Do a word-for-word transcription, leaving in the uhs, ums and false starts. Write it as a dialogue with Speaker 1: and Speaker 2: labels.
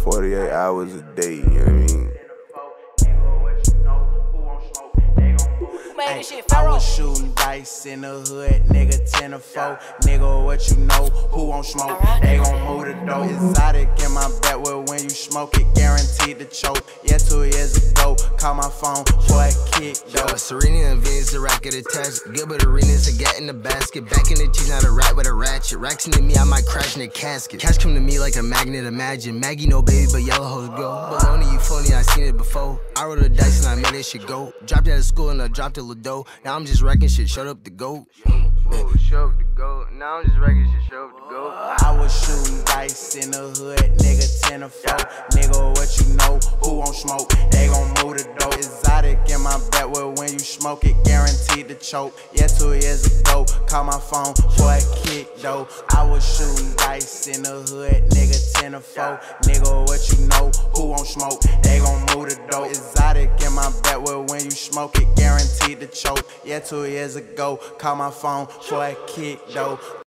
Speaker 1: forty-eight hours a day, you know what I mean?
Speaker 2: Ay, I was shooting dice in the hood, nigga ten to four. Nigga, what you know? Who won't smoke? They gon' move the dough. Exotic in my back, well, when you smoke it, guaranteed to choke. Yeah, two years ago, call my phone for a kick, though.
Speaker 3: Yo, Serena and Venus, a racket attached. Gilbert Arenas, a gat in the basket. Back in the cheese, not a rat with a ratchet. Racks into me, I might crash in a casket. Cash come to me like a magnet, imagine. Maggie, no baby, but yellow hoes go. Baloney, you phony, I seen it before. I rolled the dice and I made that shit go. Dropped out of school and I dropped a little dough. Now I'm just wrecking shit, shut up the goat. Show up the goat. Now I'm just wrecking shit, show up the goat.
Speaker 2: I was shooting dice in the hood, nigga ten to four. Nigga, what you know? Who won't smoke? They gon' move the dough. Exotic in my back, well, when you smoke it, guaranteed to choke. Yeah, two years ago, call my phone for a kick, though. I was shooting dice in the hood, nigga ten to four. Nigga, what you know? Who won't smoke? They gon' move the dough. Exotic in my back, well, when you smoke it, guaranteed to choke. Yeah, two years ago, call my phone for a kick, though.